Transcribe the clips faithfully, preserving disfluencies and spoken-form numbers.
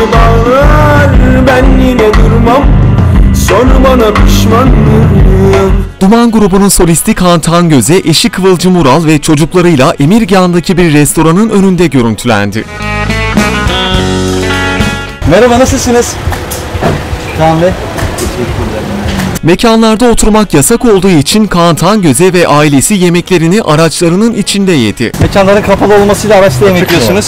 beni bağlar, ben yine durmam. Sor bana pişman mıyım? Duman grubunun solisti Kaan Tangöze, eşi Kıvılcım Ural ve çocuklarıyla Emirgan'daki bir restoranın önünde görüntülendi. Merhaba, nasılsınız? Kaan Bey. Mekanlarda oturmak yasak olduğu için Kaan Tangöze ve ailesi yemeklerini araçlarının içinde yedi. Mekanların kapalı olmasıyla araçta yemek yiyorsunuz.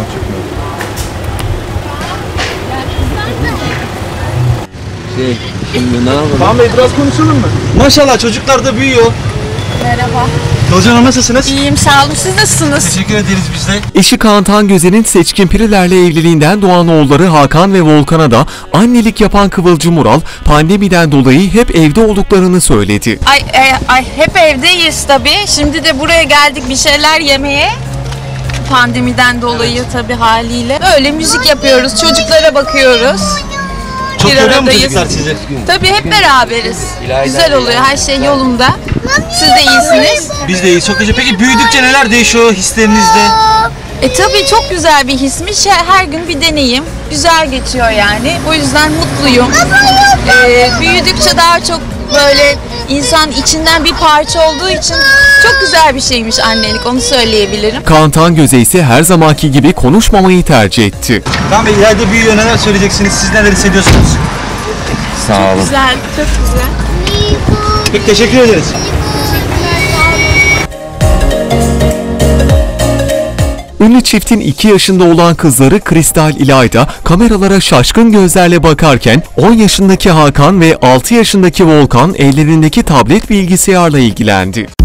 Şey, şimdi ne yapalım? Kaan Bey, biraz konuşalım mı? Maşallah çocuklar da büyüyor. Merhaba. Kıvılcım Hanım, nasılsınız? İyiyim, sağ olun. Siz nasılsınız? Teşekkür ederiz biz de. Eşi Kaan Tangöze'nin Seçkin Piriler'le evliliğinden doğan oğulları Hakan ve Volkan'a da annelik yapan Kıvılcım Ural, pandemiden dolayı hep evde olduklarını söyledi. Ay, ay, ay hep evdeyiz tabii. Şimdi de buraya geldik bir şeyler yemeye. Pandemiden dolayı tabii haliyle. Öyle müzik yapıyoruz, çocuklara bakıyoruz. Çok Bir görüyor mu aradayız. çocuklar sizi? Tabii hep beraberiz. Güzel oluyor, her şey yolunda. Siz de iyisiniz. Biz de iyiyiz, çok teşekkür. Peki büyüdükçe neler değişiyor hislerinizde? E tabii çok güzel bir hismiş. Her gün bir deneyim. Güzel geçiyor yani. O yüzden mutluyum. E, büyüdükçe daha çok böyle insan içinden bir parça olduğu için çok güzel bir şeymiş annelik, onu söyleyebilirim. Kaan Tangöze ise her zamanki gibi konuşmamayı tercih etti. Kaan Bey, ileride büyüyor, neler söyleyeceksiniz? Siz neler hissediyorsunuz? Sağ olun. Güzel, çok güzel. Peki, teşekkür ederiz. Ünlü çiftin iki yaşında olan kızları Kristal İlayda kameralara şaşkın gözlerle bakarken on yaşındaki Hakan ve altı yaşındaki Volkan ellerindeki tablet bilgisayarla ilgilendi.